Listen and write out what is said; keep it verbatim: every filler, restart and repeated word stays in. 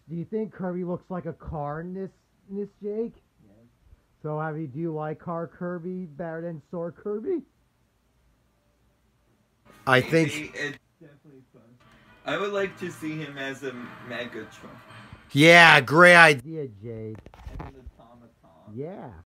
Do you think Kirby looks like a car in this, in this Jake? Yes. So, have you, do you like car Kirby better than Sword Kirby? I Maybe think... it's definitely fun. I would like to see him as a Megatron. Yeah, great idea, Jake. As an automaton. Yeah.